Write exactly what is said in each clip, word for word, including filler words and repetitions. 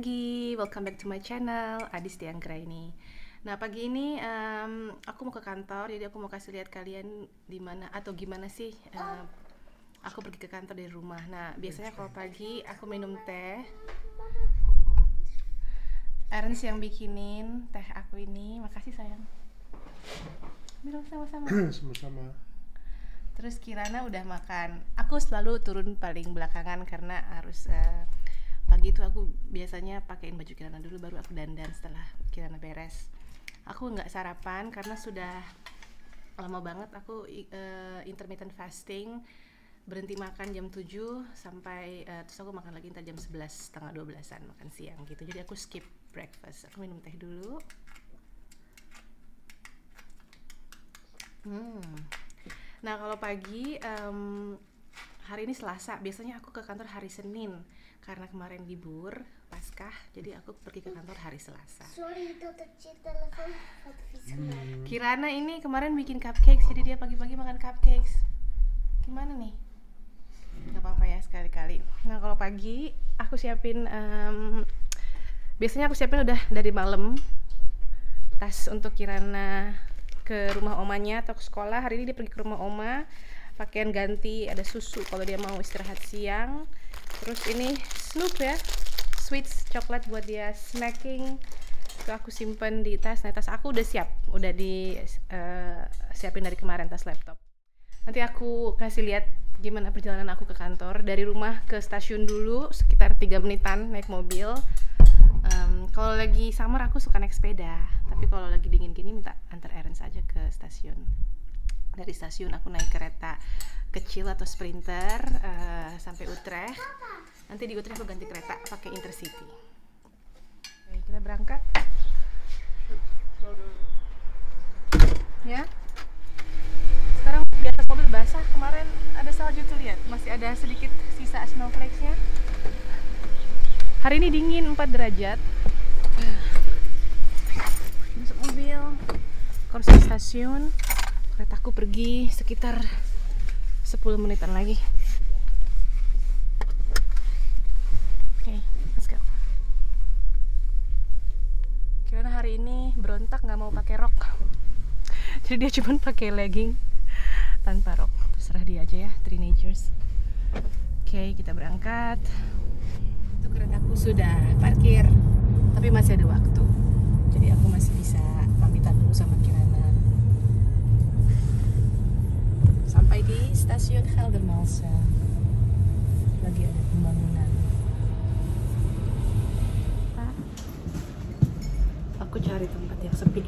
pagi, welcome back to my channel, Adis Dianggra ini. Nah pagi ini um, aku mau ke kantor, jadi aku mau kasih lihat kalian di mana atau gimana sih uh, aku pergi ke kantor dari rumah. Nah biasanya kalau pagi aku minum teh, Aaron yang bikinin teh aku ini, makasih sayang. Minum sama-sama. Sama-sama. Terus Kirana udah makan. Aku selalu turun paling belakangan karena harus uh, pagi itu aku biasanya pakein baju Kirana dulu, baru aku dandan setelah Kirana beres. Aku nggak sarapan karena sudah lama banget aku uh, intermittent fasting, berhenti makan jam tujuh sampai uh, terus aku makan lagi entar jam sebelas setengah dua belasan makan siang gitu. Jadi aku skip breakfast. Aku minum teh dulu. Hmm. Nah kalau pagi um, hari ini Selasa, biasanya aku ke kantor hari Senin karena kemarin libur Paskah, jadi aku pergi ke kantor hari Selasa. Sorry, itu telepon Hmm. Kirana ini kemarin bikin cupcakes, jadi dia pagi-pagi makan cupcakes. Gimana nih? Gak apa-apa ya sekali-kali. Nah kalau pagi aku siapin, um, biasanya aku siapin udah dari malam tas untuk Kirana ke rumah omanya atau ke sekolah. Hari ini dia pergi ke rumah oma, pakaian ganti, ada susu kalau dia mau istirahat siang. Terus ini Snoop ya, sweets coklat buat dia snacking. Itu aku simpen di tas. Nah tas aku udah siap, udah di uh, siapin dari kemarin, tas laptop. Nanti aku kasih lihat gimana perjalanan aku ke kantor. Dari rumah ke stasiun dulu sekitar tiga menitan naik mobil. Um, kalau lagi summer aku suka naik sepeda, tapi kalau lagi dingin gini minta antar Aaron saja ke stasiun. Dari stasiun aku naik kereta kecil atau sprinter uh, sampai Utrecht. Nanti di Utrecht aku ganti kereta pakai Intercity. Oke, kita berangkat. Ya. Sekarang di atas mobil basah. Kemarin ada salju tuh, lihat, masih ada sedikit sisa snowflakes-nya. Hari ini dingin empat derajat. Masuk mobil, kursi stasiun. Keretaku pergi sekitar sepuluh menitan lagi. Oke, okay, let's go. Kirana hari ini berontak nggak mau pakai rok. Jadi dia cuma pakai legging tanpa rok. Terserah dia aja ya, teenagers. Oke, okay, kita berangkat. Itu keretaku sudah parkir, tapi masih ada waktu. Jadi aku masih bisa pamitan dulu sama Kirana. Sampai di stasiun Geldermalsen. Lagi ada pembangunan. Aku cari tempat yang sepi.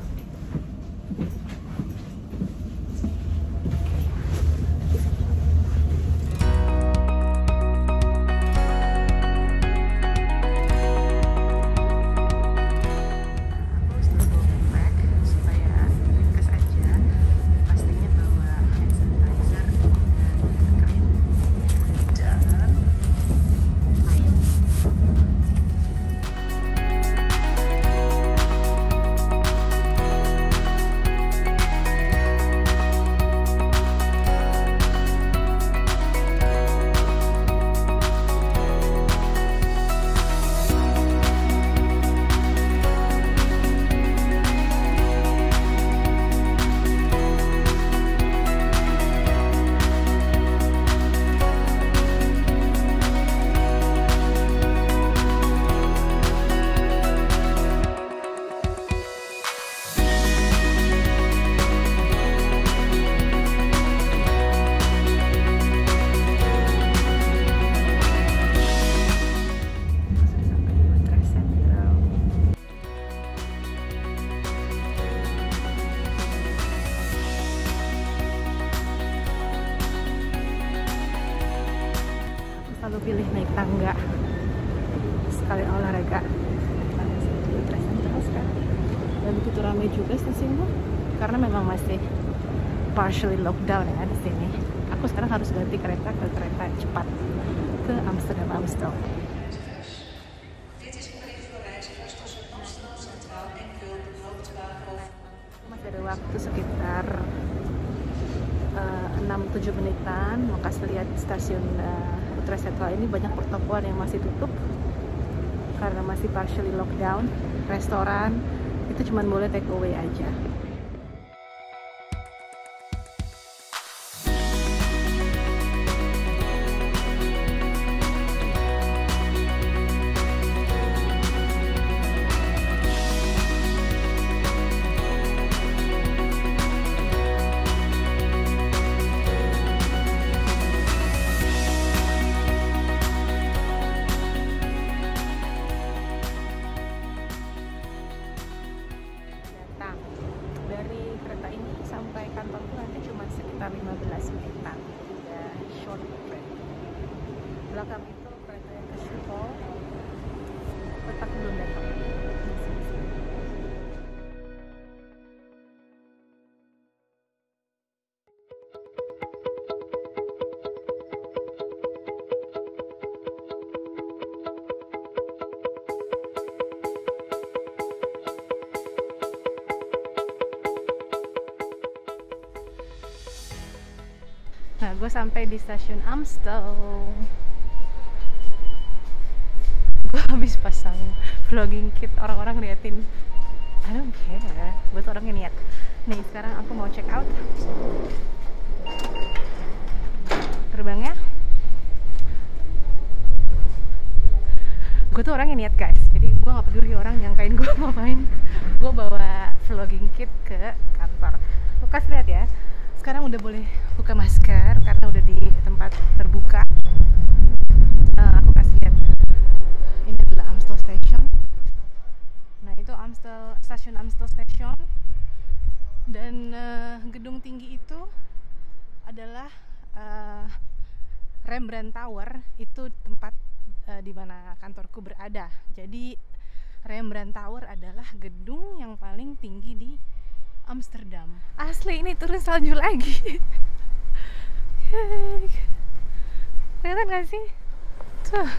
Selalu pilih naik tangga sekali olahraga. Dan begitu ramai juga stasiunnya karena memang masih partially lockdown ya di sini. Aku sekarang harus ganti kereta ke kereta cepat ke Amsterdam Amstel. Masih ada waktu sekitar uh, enam tujuh menitan. Mau kasih lihat stasiun uh, Utrecht Central ini banyak pertokoan yang masih tutup. karena masih partially lockdown. Restoran itu cuma boleh take away aja. lima belas menitan, tidak short train. Belakang itu kereta yang ke Schiphol, tetap belum datang. Nah, gue sampai di stasiun Amstel. Gue habis pasang vlogging kit, orang-orang liatin. I don't care, gue tuh orangnya niat. Nih, sekarang aku mau check out. Terbangnya. Gue tuh orangnya niat, guys. Jadi gue gak peduli orang nyangkain gue ngapain. Gue bawa vlogging kit ke kantor. Lo kasih lihat ya. Sekarang udah boleh buka masker karena udah di tempat terbuka. Uh, aku kasih lihat. Ini adalah Amstel Station. Nah, itu Amstel, stasiun Amstel Station. Dan uh, gedung tinggi itu adalah uh, Rembrandt Tower. Itu tempat uh, di mana kantorku berada. Jadi Rembrandt Tower adalah gedung yang paling tinggi di Amsterdam. Asli ini turun salju lagi. Kelihatan gak sih? Tuh.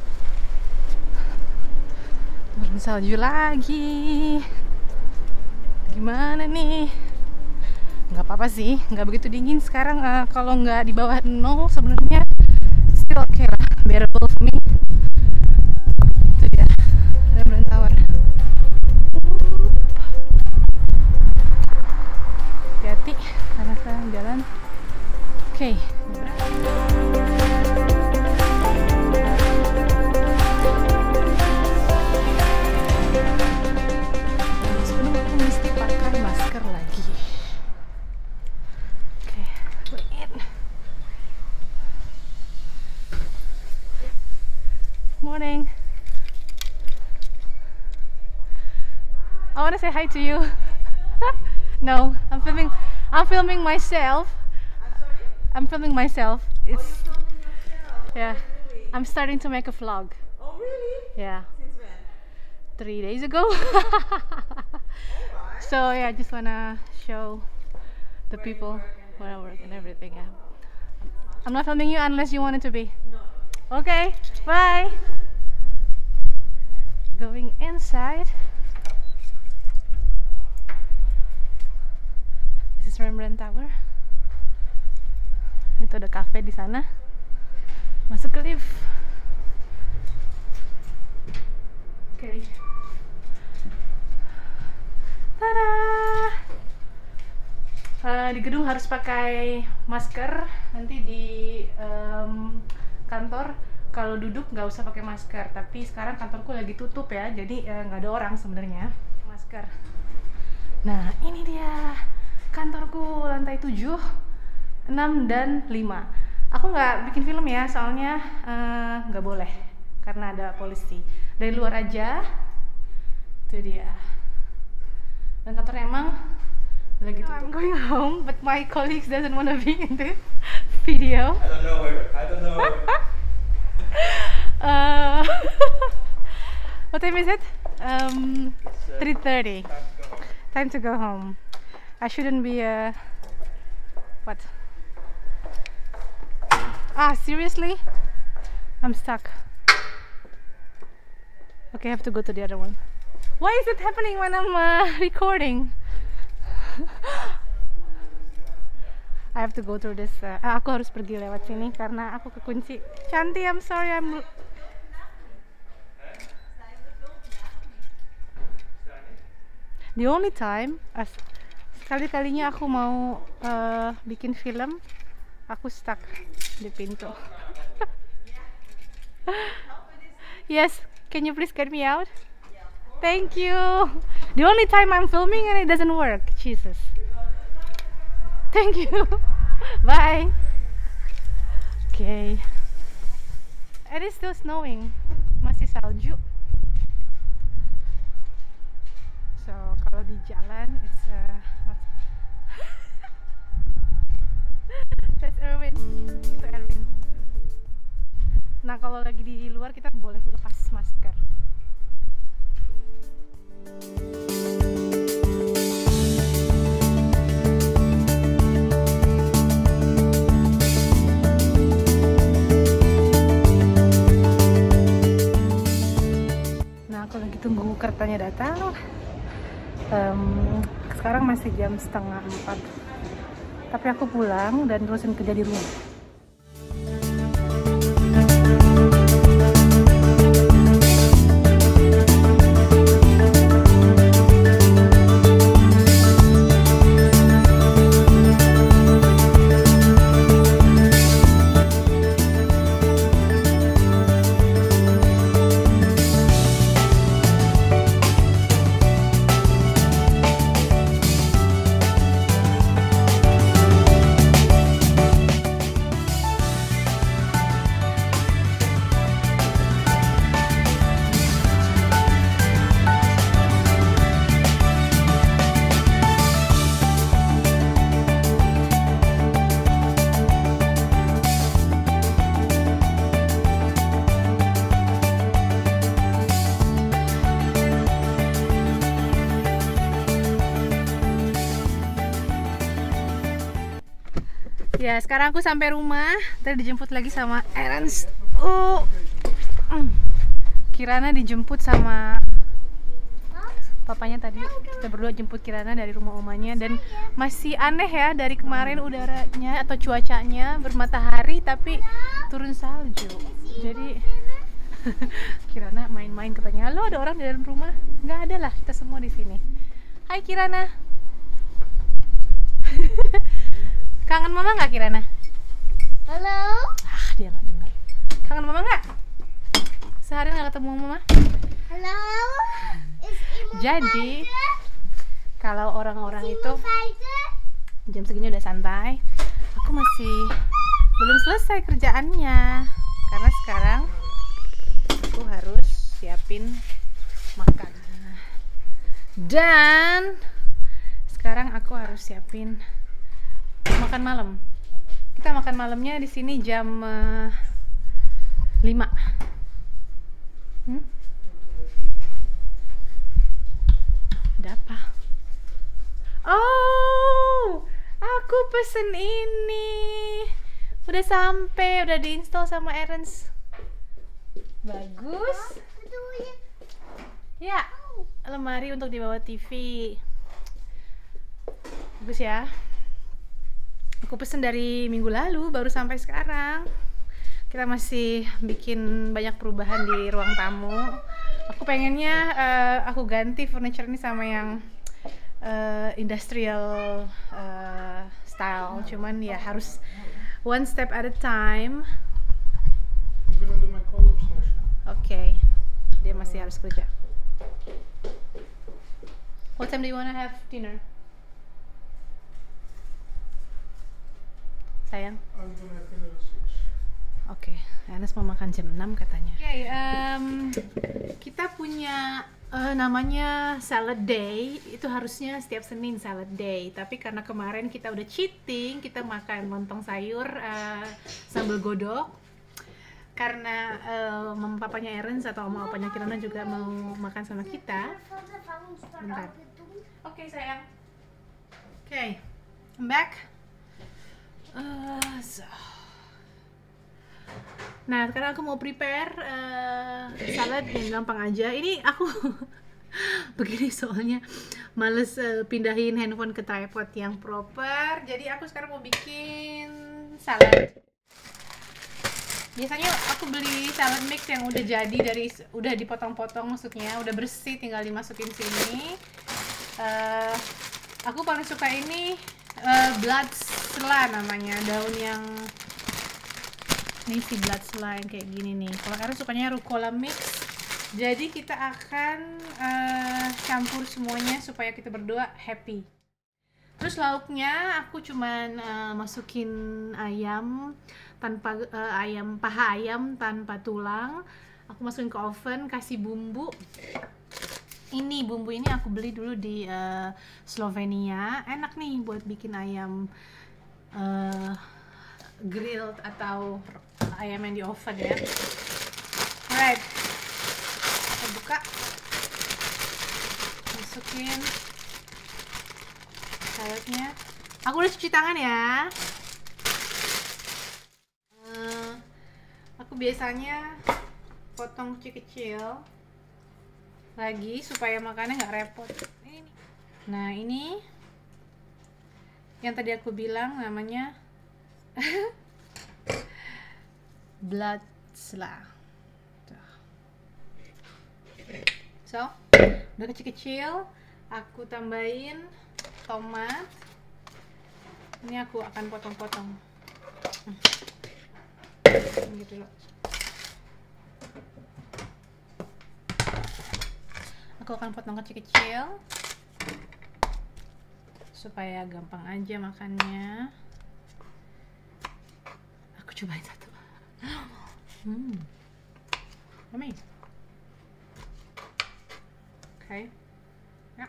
Turun salju lagi. Gimana nih? Nggak apa-apa sih, nggak begitu dingin sekarang. Uh, kalau nggak di bawah nol sebenarnya still okay lah, bearable for me. Itu dia, Rembrandt Tower. Hati-hati karena sekarang jalan. Oke, okay. Sebelum aku mesti pakai masker lagi. Oke, okay, wait. Morning. I want to say hi to you. No, I'm filming. I'm filming myself. I'm sorry? I'm filming myself. It's Oh, you're filming yourself? yeah. Really? I'm starting to make a vlog. Oh, really? Yeah, Since when? three days ago. Alright. So yeah, I just wanna show the Where you people work and where I work and everything. everything. Yeah. I'm not filming you unless you want it to be. No. Okay. Bye. Going inside. This is Rembrandt Tower. Itu ada cafe di sana. Masuk ke lift. Oke. Okay. Tada! Uh, di gedung harus pakai masker. Nanti di um, kantor kalau duduk nggak usah pakai masker. Tapi sekarang kantorku lagi tutup ya, jadi nggak uh, ada orang sebenarnya. Masker. Nah, ini dia kantorku, lantai tujuh, enam, dan lima. Aku nggak bikin film ya, soalnya nggak uh, boleh karena ada polisi. Dari luar aja, itu dia. Dan kantornya emang lagi tutup. I'm going home, but my colleagues doesn't wanna be in this video. I don't know her. I don't know her. uh, what time is it? Um, three thirty. Time to go home. I shouldn't be uh what? Ah, seriously? I'm stuck. Okay, I have to go to the other one. Why is it happening when I'm uh, recording? I have to go through this. Uh, aku harus pergi lewat sini karena aku kekunci. Cantik, I'm sorry, I'm. The only time, as sekali-kalinya aku mau uh, bikin film, aku stuck di pintu. Yes, can you please get me out? Thank you. The only time I'm filming and it doesn't work. Jesus. Thank you. Bye. Okay. It is still snowing. Masih salju. So kalau di jalan, it's uh, that's Erwin. Itu Erwin. Nah kalau lagi di luar kita boleh lepas masker. Nah aku lagi tunggu kertanya datang. Um, sekarang masih jam setengah empat. Tapi aku pulang dan terusin kerja di rumah. Ya, sekarang aku sampai rumah. Tadi dijemput lagi sama Ernst. Oh, Kirana dijemput sama papanya tadi. Kita berdua jemput Kirana dari rumah omanya. Dan masih aneh ya, dari kemarin udaranya atau cuacanya bermatahari tapi turun salju. Jadi Kirana main-main, katanya, halo ada orang di dalam rumah? Nggak ada lah, kita semua di sini. Hai Kirana. Kangen mama nggak Kirana? Halo. Ah, dia nggak denger. Kangen mama nggak? Sehari nggak ketemu mama? Halo. Is Imo Jadi Fighter? kalau orang-orang Imo itu Fighter? jam segini udah santai, aku masih belum selesai kerjaannya karena sekarang aku harus siapin makan. Dan sekarang aku harus siapin makan malam. Kita makan malamnya di sini jam uh, lima. Hmm? Ada apa? Oh, aku pesen ini. Udah sampai, udah diinstal sama Ernst. Bagus. Ya, lemari untuk dibawa T V. Bagus ya. Aku pesen dari minggu lalu, baru sampai sekarang. Kita masih bikin banyak perubahan di ruang tamu. Aku pengennya uh, aku ganti furniture ini sama yang uh, industrial uh, style. Cuman ya harus one step at a time. I'm gonna do my call-ups now. Oke, okay. Dia masih harus kerja. What time do you wanna have dinner? Sayang? I'm gonna have dinner at six. Oke, okay. Ernest mau makan jam enam katanya. Oke, okay, um, kita punya uh, namanya salad day. Itu harusnya setiap Senin salad day. Tapi karena kemarin kita udah cheating, kita makan lontong sayur uh, sambal godok. Karena uh, mama papanya Ernest atau mama papanya Kirana juga mau makan sama kita. Bentar. Oke, okay, sayang. Oke, okay. I'm back. Uh, so. Nah, sekarang aku mau prepare uh, salad yang gampang aja. Ini aku begini soalnya males uh, pindahin handphone ke tripod yang proper. Jadi aku sekarang mau bikin salad. Biasanya aku beli salad mix yang udah jadi dari udah dipotong-potong, maksudnya udah bersih, tinggal dimasukin sini. Uh, aku paling suka ini uh, blood sela namanya, daun yang ini si blood sela yang kayak gini nih. Kalau Aaron sukanya rucola mix, jadi kita akan uh, campur semuanya supaya kita berdua happy. Terus lauknya aku cuman uh, masukin ayam tanpa uh, ayam paha ayam tanpa tulang. Aku masukin ke oven, kasih bumbu. Ini bumbu ini aku beli dulu di uh, Slovenia. Enak nih buat bikin ayam uh, grilled atau ayam yang di oven ya. Alright, kita buka, masukin sayurnya. Aku udah cuci tangan ya. Uh, aku biasanya potong kecil-kecil lagi supaya makannya nggak repot. Ini. Nah ini yang tadi aku bilang namanya blood sela. So, udah kecil-kecil, aku tambahin tomat. Ini aku akan potong-potong. Hmm. Gitu loh. Aku akan potong kecil-kecil supaya gampang aja makannya. Aku cobain satu. Hmm, yummy. Oke, okay. Ya.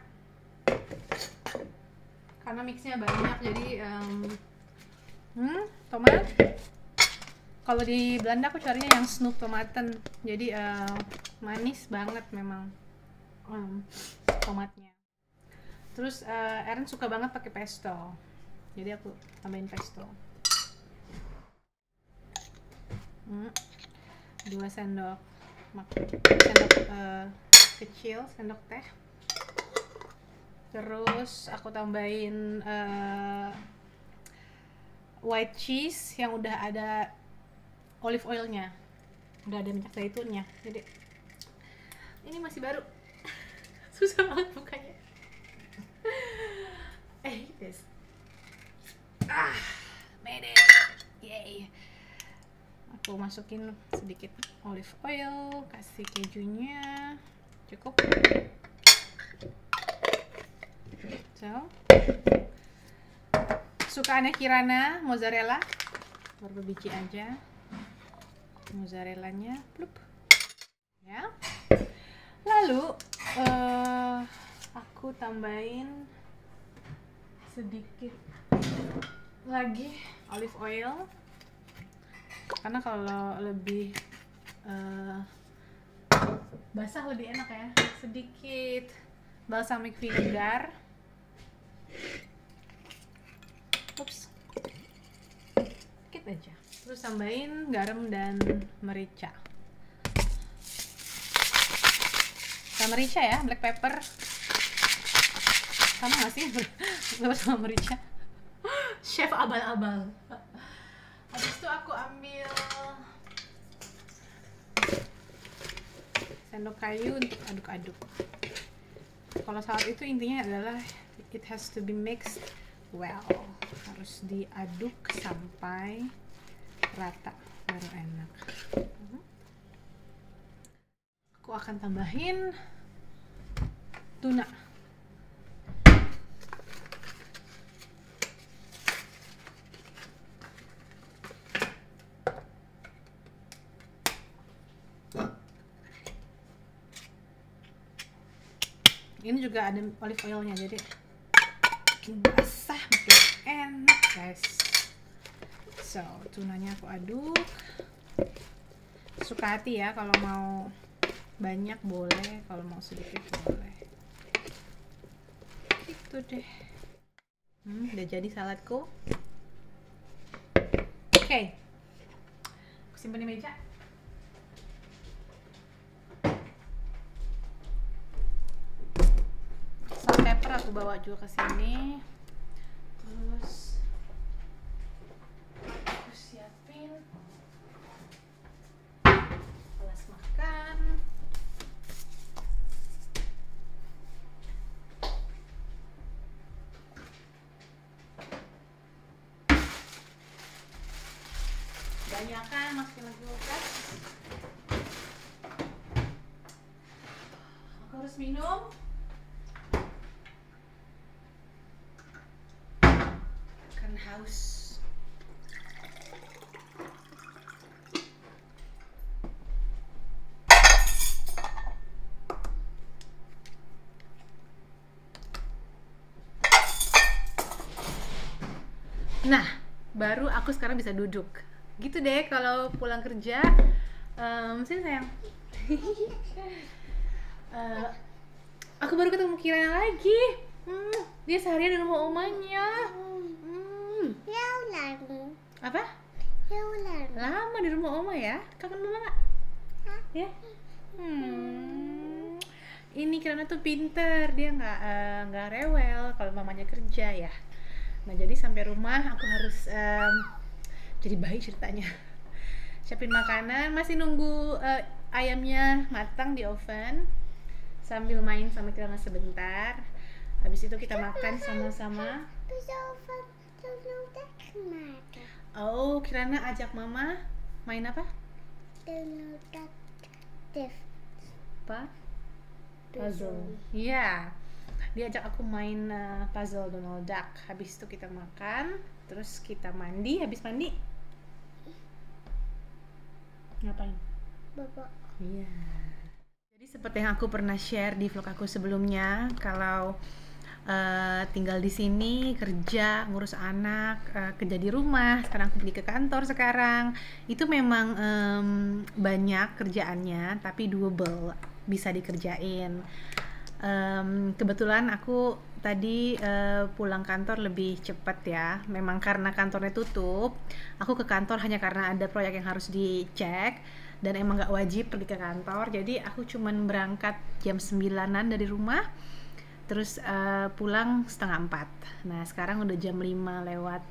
Karena mixnya banyak, jadi um, hmm, tomat. Kalau di Belanda aku carinya yang snoep tomaten, jadi uh, manis banget memang um, tomatnya. Terus uh, Aaron suka banget pakai pesto, jadi aku tambahin pesto. Hmm, dua sendok sendok uh, kecil, sendok teh. Terus aku tambahin uh, white cheese yang udah ada olive oilnya, udah ada minyak zaitunnya. Jadi ini masih baru, susah banget bukanya. Eh, this, ah, made it, yay. Aku masukin sedikit olive oil, kasih kejunya, cukup. So, sukaannya Kirana mozzarella, beberapa biji aja mozzarellanya, plup. Ya. Lalu uh, aku tambahin sedikit lagi olive oil, karena kalau lebih uh, basah lebih enak ya. Sedikit balsamic vinegar. Ups, sedikit aja. Terus tambahin garam dan merica. Sama merica ya, black pepper. Sama nggak sih pepper sama merica? Chef abal-abal. Habis itu aku ambil sendok kayu untuk aduk-aduk. Kalau saat itu intinya adalah it has to be mixed well, harus diaduk sampai rata baru enak. Aku akan tambahin tuna. Ini juga ada olive oilnya, jadi makin basah, makin enak guys. So, tunanya aku aduk. Suka hati ya, kalau mau banyak boleh, kalau mau sedikit boleh. Gitu deh. Hmm, udah jadi saladku. Oke, okay. Aku simpan di meja. Salt pepper aku bawa juga ke sini. Terus aku siapin gelas makan. kebanyakan masukin lagi kulkas. Aku harus minum. Kan haus. Nah, baru aku sekarang bisa duduk. Gitu deh kalau pulang kerja. Um, sini sayang. uh, aku baru ketemu Kirana lagi. Hmm, dia seharian di rumah omanya. Hmm. Ya lama. Apa? Ya lama. Lama di rumah oma ya? Kangen mama nggak? Hah? Ya. Hmm. Ini Kirana tuh pinter, dia nggak eh, nggak rewel kalau mamanya kerja ya. Nah jadi sampai rumah aku harus um, jadi baik ceritanya. Siapin makanan, masih nunggu uh, ayamnya matang di oven sambil main sama Kirana sebentar. Habis itu kita makan sama-sama. Bisa oven dulu kemana? Oh, Kirana ajak mama main apa? Dulu detektif. Apa? Puzzle. Iya. Dia ajak aku main uh, puzzle Donald Duck. Habis itu kita makan, terus kita mandi. Habis mandi ngapain? Bapak. Iya. Jadi seperti yang aku pernah share di vlog aku sebelumnya, kalau uh, tinggal di sini, kerja, ngurus anak, uh, kerja di rumah, sekarang aku pergi ke kantor sekarang, itu memang um, banyak kerjaannya, tapi doable, bisa dikerjain. Um, kebetulan aku tadi uh, pulang kantor lebih cepat ya. Memang karena kantornya tutup, aku ke kantor hanya karena ada proyek yang harus dicek dan emang gak wajib pergi ke kantor. Jadi aku cuman berangkat jam sembilanan dari rumah, terus uh, pulang setengah empat. Nah sekarang udah jam lima lewat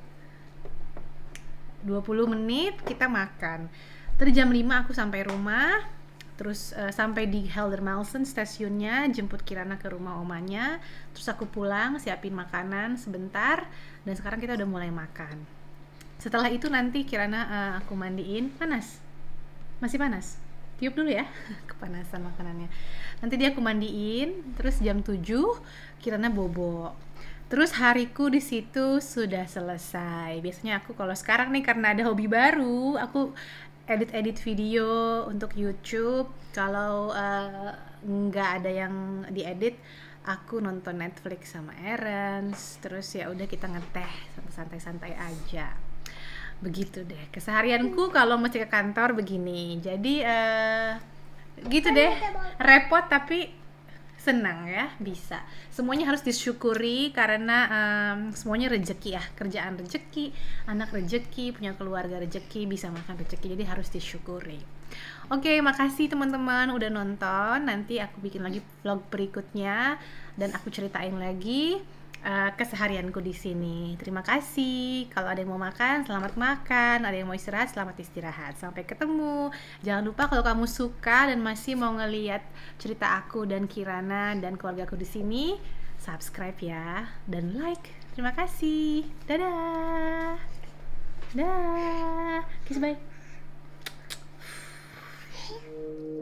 dua puluh menit, kita makan. Tadi jam lima aku sampai rumah. Terus uh, sampai di Geldermalsen stasiunnya, jemput Kirana ke rumah omanya. Terus aku pulang, siapin makanan sebentar, dan sekarang kita udah mulai makan. Setelah itu nanti Kirana uh, aku mandiin. Panas? Masih panas? Tiup dulu ya, kepanasan makanannya. Nanti dia aku mandiin, terus jam tujuh Kirana bobo. Terus hariku di situ sudah selesai. Biasanya aku kalau sekarang nih karena ada hobi baru, aku edit-edit video untuk YouTube. Kalau uh, nggak ada yang diedit, aku nonton Netflix sama Erens. Terus ya udah kita ngeteh santai-santai aja. Begitu deh keseharianku kalau mesti ke kantor begini. Jadi uh, gitu deh, repot tapi senang ya, bisa. Semuanya harus disyukuri karena um, semuanya rezeki ya, kerjaan rezeki, anak rezeki, punya keluarga rezeki, bisa makan rezeki, jadi harus disyukuri. Oke, makasih teman-teman udah nonton. Nanti aku bikin lagi vlog berikutnya dan aku ceritain lagi uh, keseharianku di sini. Terima kasih. Kalau ada yang mau makan, selamat makan. Ada yang mau istirahat, selamat istirahat. Sampai ketemu. Jangan lupa kalau kamu suka dan masih mau ngeliat cerita aku dan Kirana dan keluarga aku di sini, subscribe ya dan like. Terima kasih. Dadah. Dadah. Kiss bye.